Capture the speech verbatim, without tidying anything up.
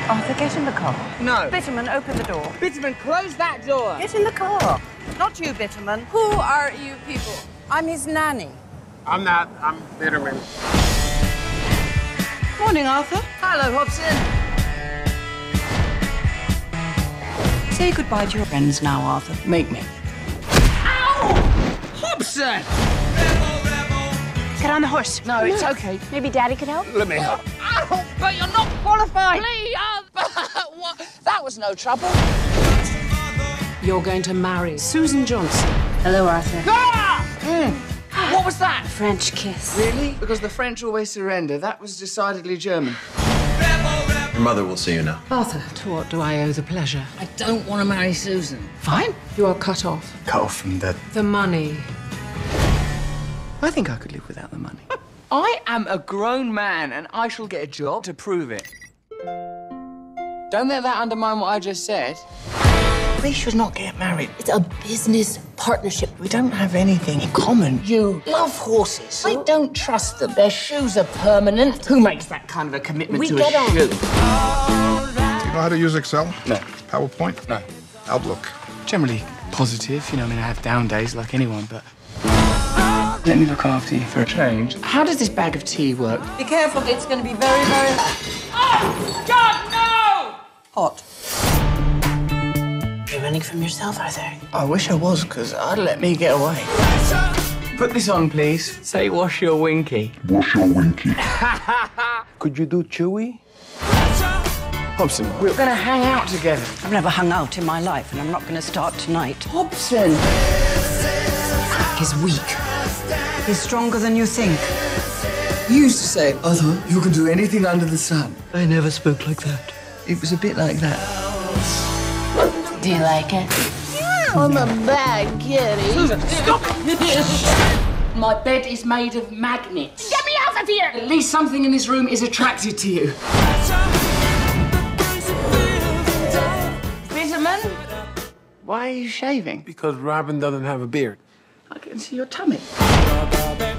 Arthur, get in the car. No. Bitterman, open the door. Bitterman, close that door. Get in the car. Not you, Bitterman. Who are you people? I'm his nanny. I'm not. I'm Bitterman. Morning, Arthur. Hello, Hobson. Say goodbye to your friends now, Arthur. Make me. Ow! Hobson! Get on the horse. No, it's okay. Maybe Daddy could help? Let me help. Ow! But you're not qualified. Please. What? That was no trouble. You're going to marry Susan Johnson. Hello, Arthur. Ah! Mm. What was that? French kiss. Really? Because the French always surrender. That was decidedly German. Your mother will see you now. Arthur, to what do I owe the pleasure? I don't want to marry Susan. Fine. You are cut off. Cut off from that. The money. I think I could live without the money. I am a grown man and I shall get a job to prove it. Don't let that undermine what I just said. We should not get married. It's a business partnership. We don't have anything in common. You love horses. I don't trust them. Their shoes are permanent. Who makes that kind of a commitment We to get a on. shoe? Do you know how to use Excel? No. PowerPoint? No. Outlook? Generally positive. You know, I mean, I have down days like anyone, but... Let me look after you for a change. How does this bag of tea work? Be careful, it's going to be very, very Oh, God, no! hot. You're running from yourself, Arthur. I wish I was, because I'd let me get away. Put this on, please. Say, wash your winky. Wash your winky. Could you do Chewy? Hobson, we're going to hang out together. I've never hung out in my life, and I'm not going to start tonight. Hobson! He's weak. He's stronger than you think. You used to say, Arthur, you can do anything under the sun. I never spoke like that. It was a bit like that. Do you like it? On the bag, kitty. Susan, stop it! My bed is made of magnets. Get me out of here! At least something in this room is attracted to you. Bitterman? Why are you shaving? Because Robin doesn't have a beard. I can see your tummy.